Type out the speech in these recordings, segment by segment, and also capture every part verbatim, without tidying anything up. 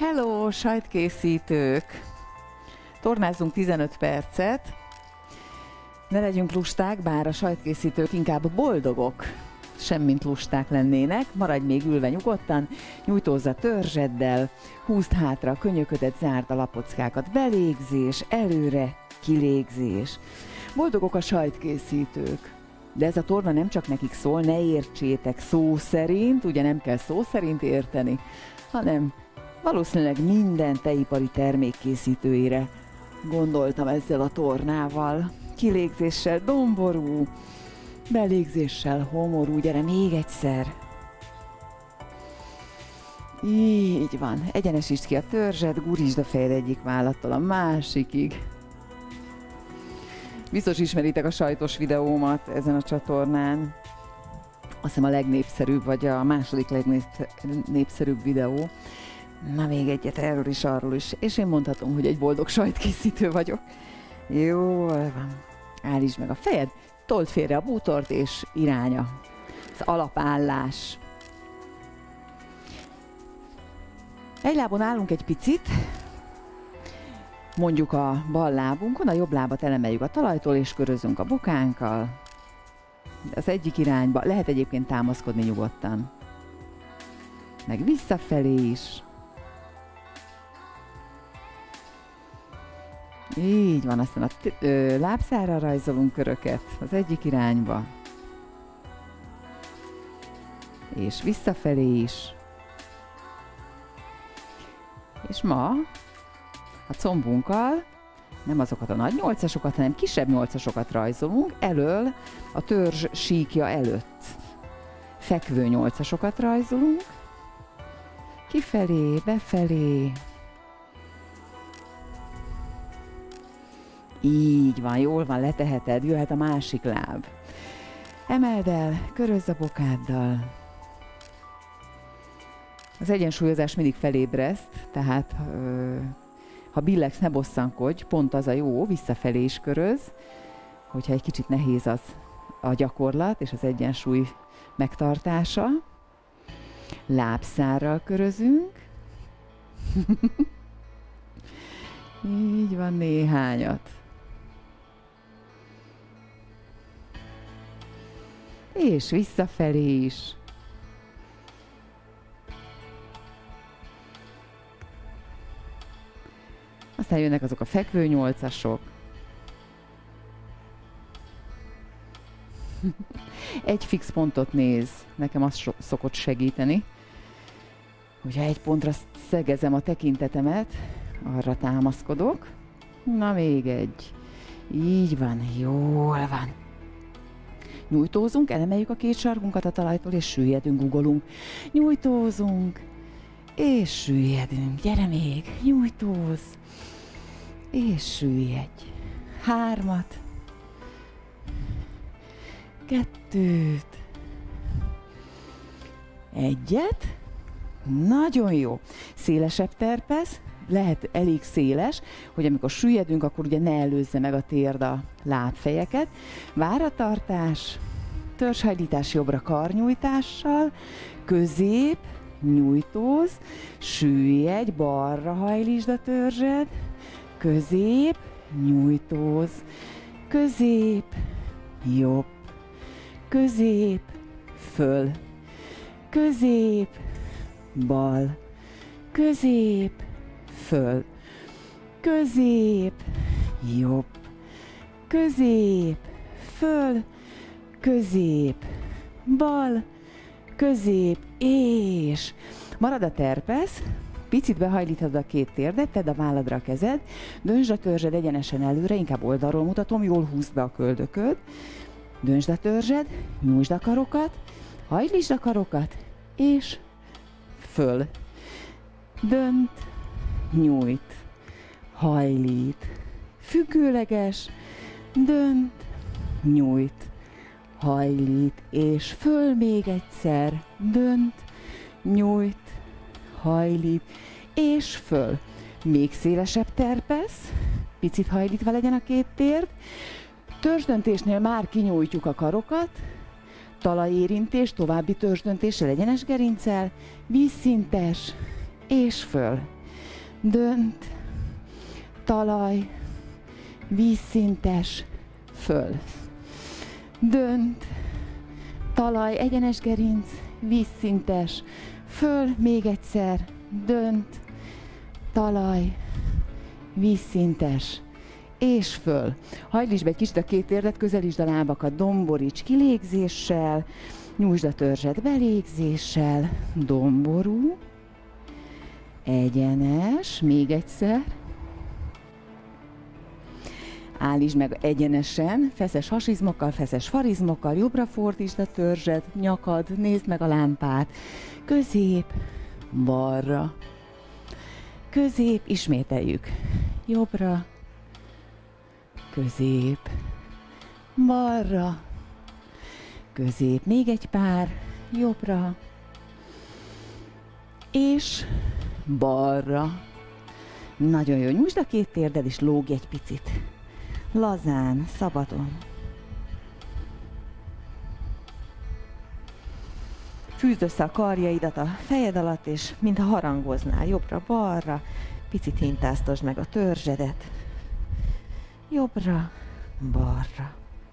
Hello, sajtkészítők! Tornázzunk tizenöt percet. Ne legyünk lusták, bár a sajtkészítők inkább boldogok, semmint lusták lennének. Maradj még ülve nyugodtan, nyújtózz a törzseddel, húzd hátra a könyöködet, zárd a lapockákat. Belégzés, előre, kilégzés. Boldogok a sajtkészítők. De ez a torna nem csak nekik szól, ne értsétek szó szerint, ugye nem kell szó szerint érteni, hanem valószínűleg minden tejipari termék készítőire gondoltam ezzel a tornával. Kilégzéssel domború, belégzéssel homorú, gyere még egyszer. Így van, egyenesítsd ki a törzset, gurítsd a fejed egyik vállattól a másikig. Biztos ismeritek a sajtos videómat ezen a csatornán. Azt hiszem a legnépszerűbb, vagy a második legnépszerűbb videó. Na még egyet erről is, arról is. És én mondhatom, hogy egy boldog sajtkészítő vagyok. Jól van. Állítsd meg a fejed, told félre a bútort és iránya. Az alapállás. Egy lábon állunk egy picit. Mondjuk a bal lábunkon, a jobb lábat elemeljük a talajtól és körözünk a bokánkkal. Az egyik irányba, lehet egyébként támaszkodni nyugodtan. Meg visszafelé is. Így van, aztán a ö, lábszárra rajzolunk köröket az egyik irányba. És visszafelé is. És ma a combunkkal nem azokat a nagy nyolcasokat, hanem kisebb nyolcasokat rajzolunk elől a törzs síkja előtt. Fekvő nyolcasokat rajzolunk. Kifelé, befelé. Így van, jól van, leteheted, jöhet a másik láb. Emeld el, körözz a bokáddal. Az egyensúlyozás mindig felébreszt, tehát ö, ha billegsz, ne bosszankodj, pont az a jó, visszafelé is köröz, hogyha egy kicsit nehéz az a gyakorlat és az egyensúly megtartása. Lábszárral körözünk. Így van, néhányat. És visszafelé is. Aztán jönnek azok a fekvő nyolcasok. Egy fix pontot néz, nekem az so szokott segíteni. Hogyha egy pontra szegezem a tekintetemet, arra támaszkodok. Na még egy. Így van, jól van. Nyújtózunk, elemeljük a két sarkunkat a talajtól, és süllyedünk, guggolunk. Nyújtózunk, és süllyedünk. Gyere még, nyújtóz, és süllyedj. Hármat, kettőt, egyet. Nagyon jó. Szélesebb terpesz, lehet elég széles, hogy amikor süllyedünk, akkor ugye ne előzze meg a térd a lábfejeket. Váratartás, törzshajlítás jobbra karnyújtással, közép, nyújtóz, süllyedj, balra hajlítsd a törzsed, közép, nyújtóz, közép, jobb, közép, föl, közép, bal, közép, föl, közép, jobb, közép, föl, közép, bal, közép, és marad a terpesz, picit behajlítod a két térdet, tedd a válladra a kezed, döntsd a törzsed egyenesen előre, inkább oldalról mutatom, jól húzd be a köldököd, döntsd a törzsed, nyújtsd a karokat, hajlítsd a karokat, és föl, dönt, nyújt, hajlít, függőleges, dönt, nyújt, hajlít, és föl még egyszer, dönt, nyújt, hajlít, és föl. Még szélesebb terpesz, picit hajlítva legyen a két térd. Törzsdöntésnél már kinyújtjuk a karokat, talajérintés, további törzsdöntéssel, egyenes gerinccel, vízszintes, és föl. dönt, talaj, vízszintes, föl. Dönt, talaj, egyenes gerinc, vízszintes, föl, még egyszer, dönt, talaj, vízszintes, és föl. Hajlítsd be egy kicsit a két térdet, közelítsd a lábakat, domboríts kilégzéssel, nyújtsd a törzset belégzéssel, domború, egyenes, még egyszer. Állítsd meg egyenesen, feszes hasizmokkal, feszes farizmokkal, jobbra fordítsd a törzset, nyakad, nézd meg a lámpát, közép, balra, közép, ismételjük, jobbra, közép, balra, közép, még egy pár, jobbra, és balra. Nagyon jó, nyújtsd a két térded és lógj egy picit. Lazán, szabadon. Fűzd össze a karjaidat a fejed alatt, és mintha harangoznál, jobbra-balra, picit hintáztasd meg a törzsedet. Jobbra, balra.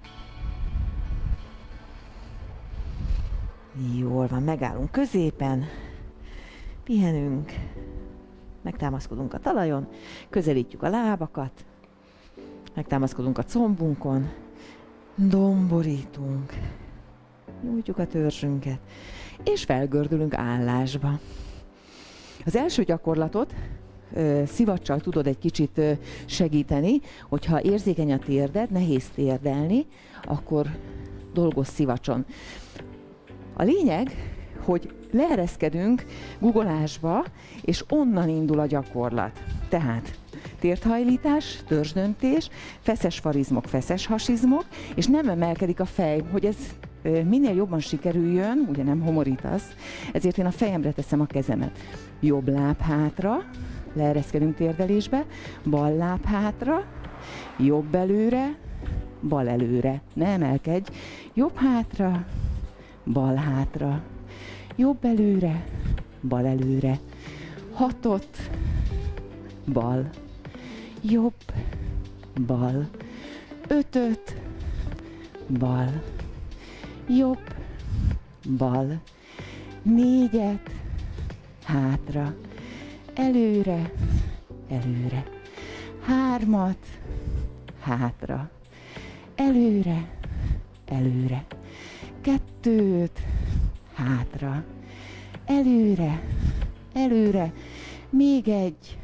Jól van, megállunk középen, pihenünk, megtámaszkodunk a talajon, közelítjük a lábakat, megtámaszkodunk a combunkon, domborítunk, nyújtjuk a törzsünket, és felgördülünk állásba. Az első gyakorlatot ö, szivacsal tudod egy kicsit ö, segíteni, hogyha érzékeny a térded, nehéz térdelni, akkor dolgozz szivacson. A lényeg, hogy leereszkedünk guggolásba, és onnan indul a gyakorlat. Tehát térthajlítás, törzsdöntés, feszes farizmok, feszes hasizmok, és nem emelkedik a fej, hogy ez minél jobban sikerüljön, ugye nem homorítasz, ezért én a fejemre teszem a kezemet. Jobb láb hátra, leereszkedünk térdelésbe, bal láb hátra, jobb előre, bal előre, ne emelkedj, jobb hátra, bal hátra, jobb előre, bal előre, hatot, bal, jobb, bal, ötöt, bal, jobb, bal, négyet, hátra, előre, előre, hármat, hátra, előre, előre, kettőt, hátra, előre, előre, még egy.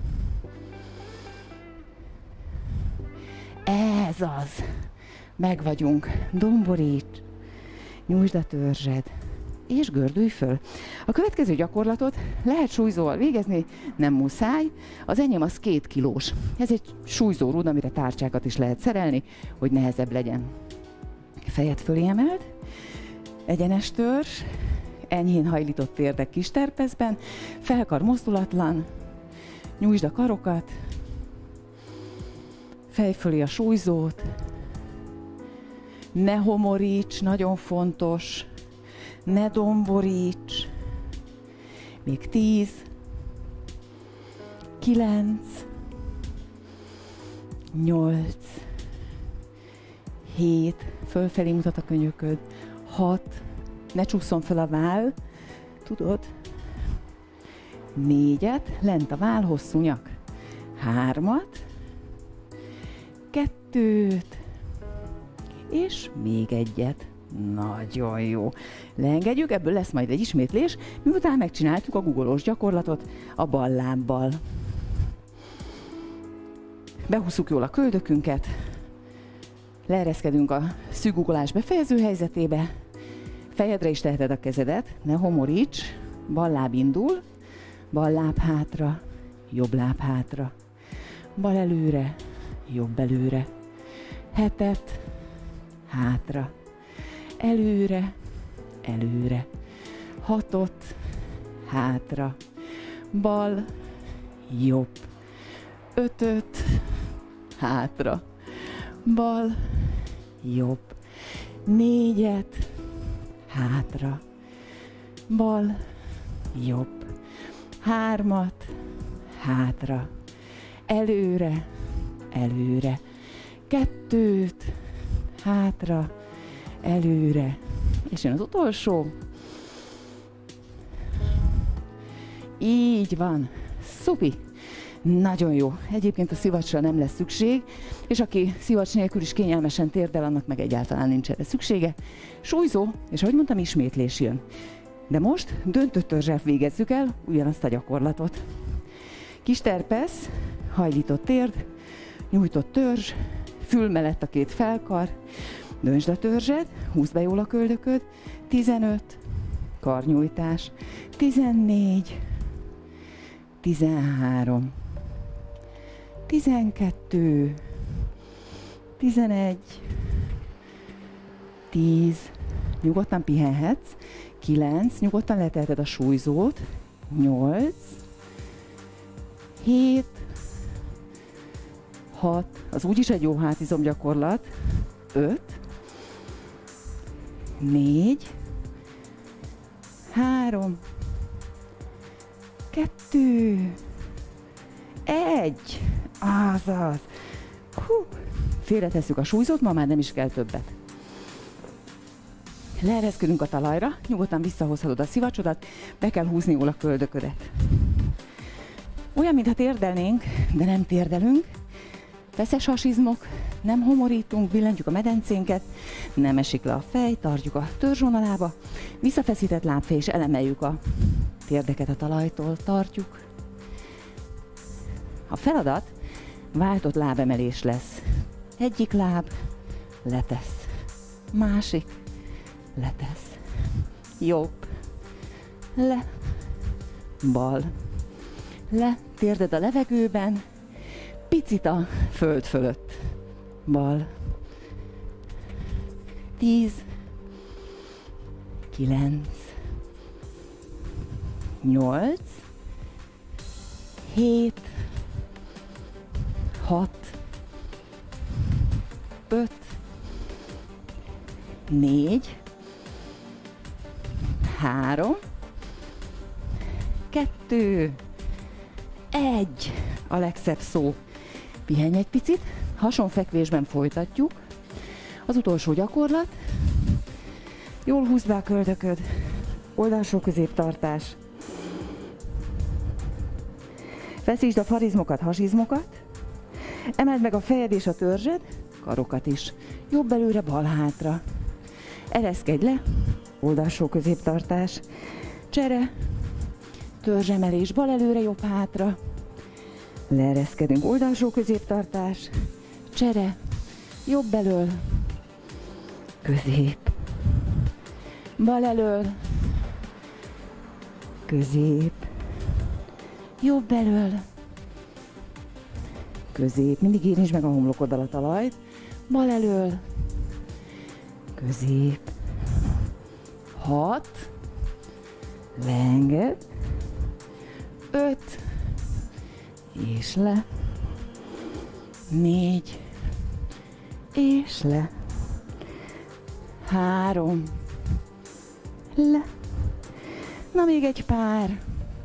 Ez az. Meg vagyunk. Domboríts, nyújtsd a törzsed, és gördülj föl. A következő gyakorlatot lehet súlyzóval végezni, nem muszáj. Az enyém az két kilós. Ez egy súlyzó rúd, amire tárcsákat is lehet szerelni, hogy nehezebb legyen. Fejed fölé emeld, egyenes törzs, enyhén hajlított térdek kis terpezben, felkar mozdulatlan, nyújtsd a karokat, fej fölé a súlyzót, ne homoríts, nagyon fontos, ne domboríts, még tíz, kilenc, nyolc, hét, fölfelé mutat a könyököd, hat, ne csúszson fel a váll, tudod, négyet, lent a váll, hosszú nyak, hármat, kettőt, és még egyet. Nagyon jó. Leengedjük, ebből lesz majd egy ismétlés, miután megcsináltuk a guggolós gyakorlatot a bal lábbal. Behúzzuk jól a köldökünket, leereszkedünk a szűkguggolás befejező helyzetébe, fejedre is teheted a kezedet, ne homoríts, bal láb indul, bal láb hátra, jobb láb hátra, bal előre, jobb előre, hetet, hátra, előre, előre, hatot, hátra, bal, jobb, ötöt, hátra, bal, jobb, négyet, hátra, bal, jobb, hármat, hátra, előre, előre, kettőt, hátra, előre, és jön az utolsó. Így van, szupi, nagyon jó. Egyébként a szivacsra nem lesz szükség, és aki szivacs nélkül is kényelmesen térdel, annak meg egyáltalán nincs erre szüksége. Súlyzó, és ahogy mondtam, ismétlés jön. De most döntött törzsel végezzük el ugyanazt a gyakorlatot. Kis terpesz, hajlított térd, nyújtott törzs, fül mellett a két felkar, döntsd a törzsed, húzd be jól a köldököd, tizenöt, karnyújtás, tizennégy, tizenhárom, tizenkettő, tizenegy, tíz, nyugodtan pihenhetsz, kilenc, nyugodtan leteheted a súlyzót, nyolc, hét, hat, az úgyis egy jó hátizom gyakorlat, öt, négy, három, kettő, egy, azaz. Hú. Félretesszük a súlyzót, ma már nem is kell többet. Leereszkedünk a talajra, nyugodtan visszahozhatod a szivacsodat, be kell húzni jól a köldöködet. Olyan, mintha térdelnénk, de nem térdelünk. Feszes hasizmok, nem homorítunk, billentjük a medencénket, nem esik le a fej, tartjuk a törzsvonalába, visszafeszített lábfej, és elemeljük a térdeket a talajtól, tartjuk. A feladat váltott lábemelés lesz. Egyik láb letesz, másik letesz, jobb, le, bal, le, térded a levegőben, picit a föld fölött, bal, tíz, kilenc, nyolc, hét, hat, öt, négy, három, kettő, egy, a legszebb szó. Pihenj egy picit, hasonfekvésben folytatjuk. Az utolsó gyakorlat. Jól húzd be a köldököd, oldalsó középtartás. Feszítsd a farizmokat, hasizmokat. Emeld meg a fejed és a törzsed, karokat is. Jobb előre, bal hátra. Ereszkedj le, oldalsó középtartás. Csere, törzsemelés, bal előre, jobb hátra. Leereszkedünk, oldalsó középtartás. Csere, jobb elől, közép. Bal elől, közép. Jobb elől, közép. Mindig érintsd meg a homlokoddal a talajt. Bal elől, közép. Hat, leenged. Öt, és le. Négy, és le. Három, le. Na még egy pár.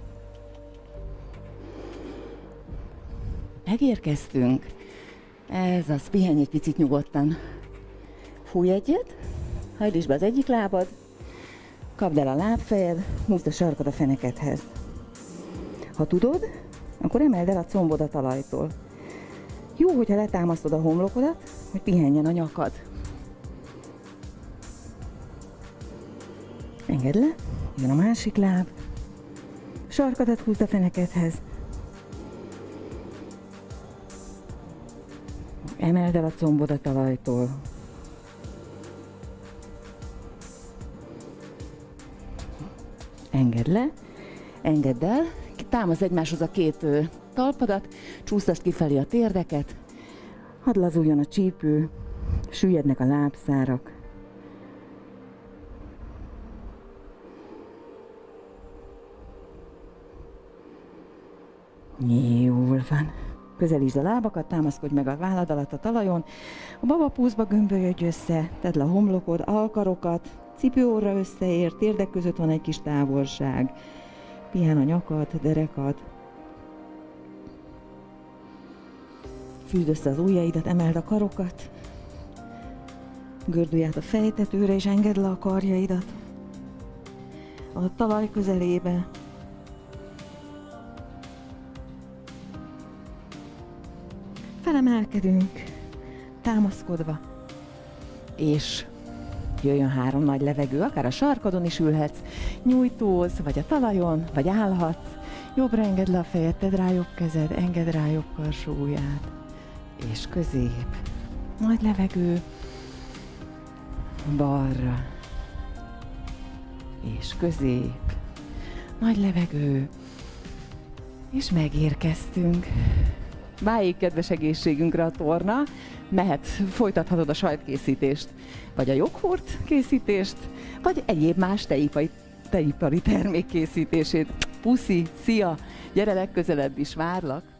Megérkeztünk. Ez az, pihenj egy picit nyugodtan. Fújj egyet, hajlítsd be az egyik lábad, kapd el a lábfejed, húzd a sarkad a fenekedhez. Ha tudod, akkor emeld el a combod a talajtól. Jó, hogyha letámasztod a homlokodat, hogy pihenjen a nyakad. Engedd le, jön a másik láb, sarkadat húzd a fenekedhez. Emeld el a combod a talajtól. Engedd le, engedd el, támaszd egymáshoz a két talpadat, csúsztasd kifelé a térdeket, hadd lazuljon a csípő, süllyednek a lábszárak. Jól van. Közelítsd a lábakat, támaszkodj meg a vállad alatt a talajon, a babapúzba gömbölyödj össze, tedd le a homlokod, alkarokat, cipőorra összeér, térdek között van egy kis távolság. Pihen a nyakad, derekad. Fűzd össze az ujjaidat, emeld a karokat. Gördülj át a fejtetőre, és engedd le a karjaidat a talaj közelébe. Felemelkedünk, támaszkodva, és jöjjön három nagy levegő, akár a sarkadon is ülhetsz, nyújtóz, vagy a talajon, vagy állhatsz. Jobbra engedd le a fejed, tedd rá jobb kezed, engedd rá jobb karsó ujját, és közép. Nagy levegő, balra, és közép. Nagy levegő, és megérkeztünk. Váljék kedves egészségünkre a torna, mehet, folytathatod a sajtkészítést, vagy a joghurt készítést, vagy egyéb más teipari, teipari termék készítését. Puszi, szia, gyere legközelebb is, várlak!